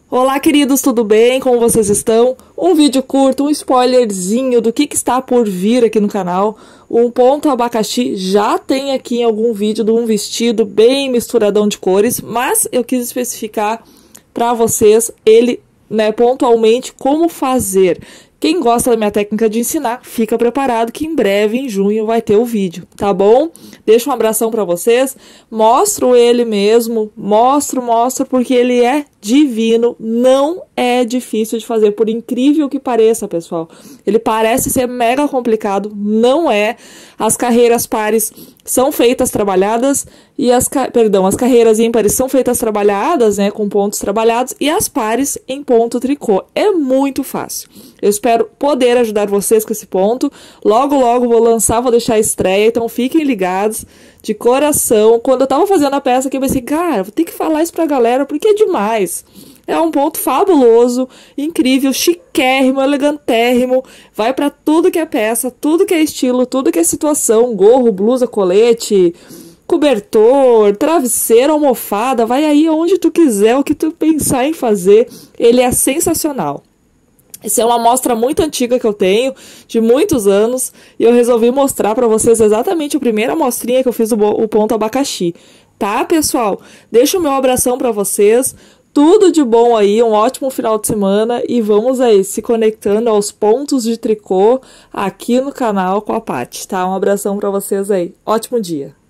Olá, queridos, tudo bem? Como vocês estão? Um vídeo curto, um spoilerzinho do que está por vir aqui no canal. O ponto abacaxi já tem aqui em algum vídeo de um vestido bem misturadão de cores, mas eu quis especificar para vocês ele, pontualmente como fazer. Quem gosta da minha técnica de ensinar, fica preparado que em breve, em junho, vai ter o vídeo, tá bom? Deixo um abração para vocês, mostro ele mesmo, mostro, porque ele é divino, não é difícil de fazer, por incrível que pareça, pessoal. Ele parece ser mega complicado, não é. As carreiras pares são feitas trabalhadas e as carreiras ímpares são feitas trabalhadas, com pontos trabalhados, e as pares em ponto tricô. É muito fácil. Eu espero poder ajudar vocês com esse ponto. Logo, logo vou lançar, vou deixar a estreia, então fiquem ligados de coração. Quando eu tava fazendo a peça aqui, eu pensei, cara, vou ter que falar isso pra galera, porque é demais. É um ponto fabuloso, incrível, chiquérrimo, elegantérrimo. Vai pra tudo que é peça, tudo que é estilo, tudo que é situação. Gorro, blusa, colete, cobertor, travesseiro, almofada. Vai aí onde tu quiser, o que tu pensar em fazer. Ele é sensacional. Essa é uma amostra muito antiga que eu tenho, de muitos anos, e eu resolvi mostrar para vocês exatamente a primeira amostrinha que eu fiz o ponto abacaxi. Tá, pessoal? Deixo o meu abração para vocês, tudo de bom aí, um ótimo final de semana, e vamos aí se conectando aos pontos de tricô aqui no canal com a Paty, tá? Um abração para vocês aí, ótimo dia!